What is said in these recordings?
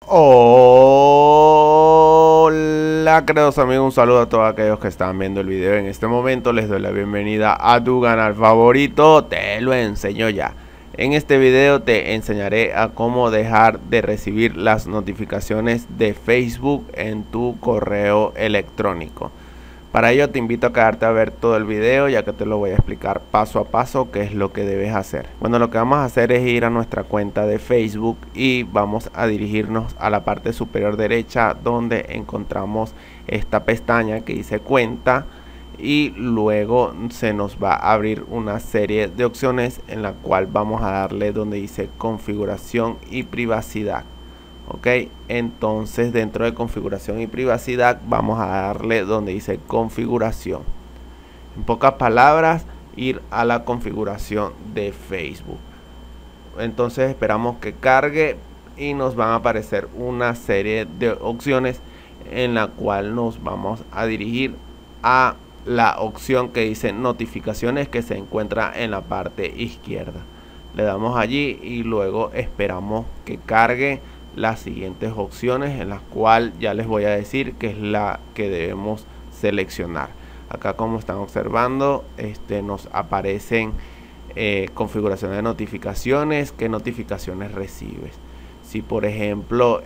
Hola queridos amigos, un saludo a todos aquellos que están viendo el video. En este momento les doy la bienvenida a tu canal favorito, Te lo enseño ya. En este video te enseñaré a cómo dejar de recibir las notificaciones de Facebook en tu correo electrónico. Para ello te invito a quedarte a ver todo el video, ya que te lo voy a explicar paso a paso qué es lo que debes hacer. Bueno, lo que vamos a hacer es ir a nuestra cuenta de Facebook y vamos a dirigirnos a la parte superior derecha, donde encontramos esta pestaña que dice cuenta, y luego se nos va a abrir una serie de opciones en la cual vamos a darle donde dice configuración y privacidad. Ok, entonces dentro de configuración y privacidad vamos a darle donde dice configuración. En pocas palabras, ir a la configuración de Facebook. Entonces esperamos que cargue y nos van a aparecer una serie de opciones en la cual nos vamos a dirigir a la opción que dice notificaciones, que se encuentra en la parte izquierda. Le damos allí y luego esperamos que cargue las siguientes opciones, en las cuales ya les voy a decir que es la que debemos seleccionar. Acá, como están observando, nos aparecen configuración de notificaciones, qué notificaciones recibes. Si por ejemplo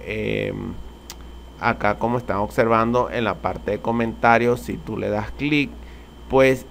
acá, como están observando en la parte de comentarios, si tú le das clic, pues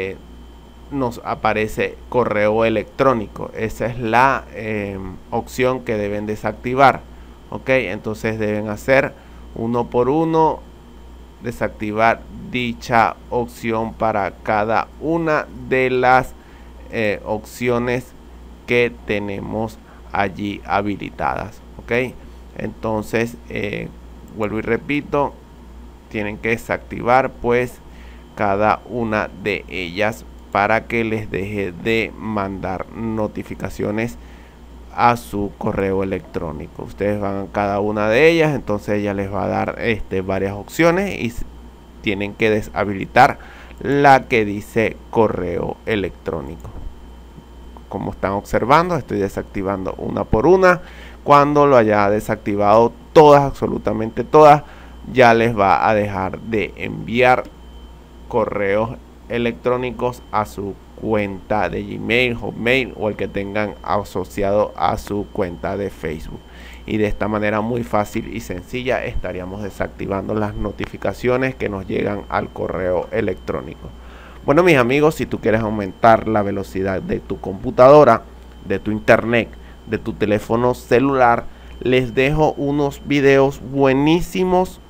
nos aparece correo electrónico. Esa es la opción que deben desactivar. Ok, entonces deben hacer uno por uno, desactivar dicha opción para cada una de las opciones que tenemos allí habilitadas. Ok, entonces vuelvo y repito, tienen que desactivar pues cada una de ellas para que les deje de mandar notificaciones a su correo electrónico. Ustedes van a cada una de ellas, entonces ella les va a dar varias opciones y tienen que deshabilitar la que dice correo electrónico. Como están observando, estoy desactivando una por una. Cuando lo haya desactivado todas, absolutamente todas, ya les va a dejar de enviar correos electrónicos a su cuenta de Gmail, Hotmail o el que tengan asociado a su cuenta de Facebook. Y de esta manera muy fácil y sencilla estaríamos desactivando las notificaciones que nos llegan al correo electrónico. Bueno, mis amigos, si tú quieres aumentar la velocidad de tu computadora, de tu internet, de tu teléfono celular, les dejo unos videos buenísimos.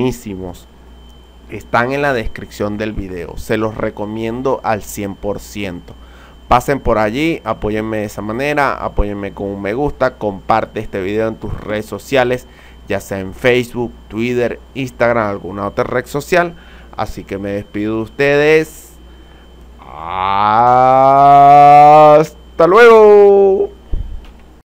Están en la descripción del video, se los recomiendo al 100%. Pasen por allí, apóyenme de esa manera, apóyenme con un me gusta, comparte este video en tus redes sociales, ya sea en Facebook, Twitter, Instagram, alguna otra red social. Así que me despido de ustedes. Hasta luego.